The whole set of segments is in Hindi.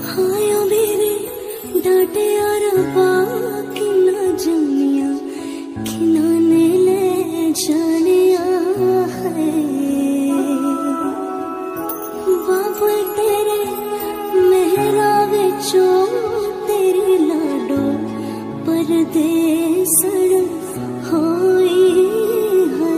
हायो मेरे डाटे और बाकी ना जमिया खिनाने ले जानिया है। बाबू तेरे मेहरा विचो तेरी लाडो परदेसड़ होई है।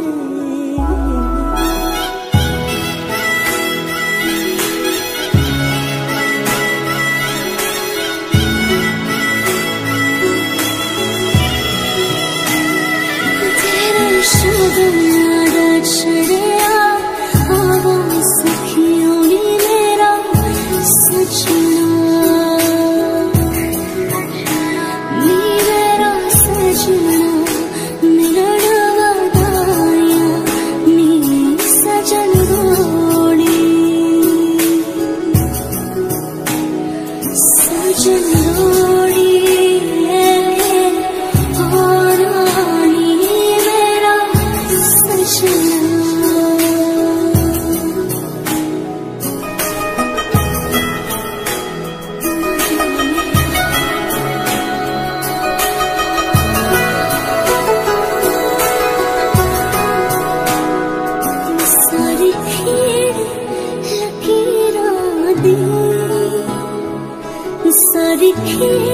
तेरे शगन आड़ा चढ़िया आवा सखियों नी मेरा सजना नी मेरा सजना मेरा डवादाया नी सजन रोड़ी सजन रोड़ी और रानी मेरा सजना। सारी खीर लकीरां दी सारी खीर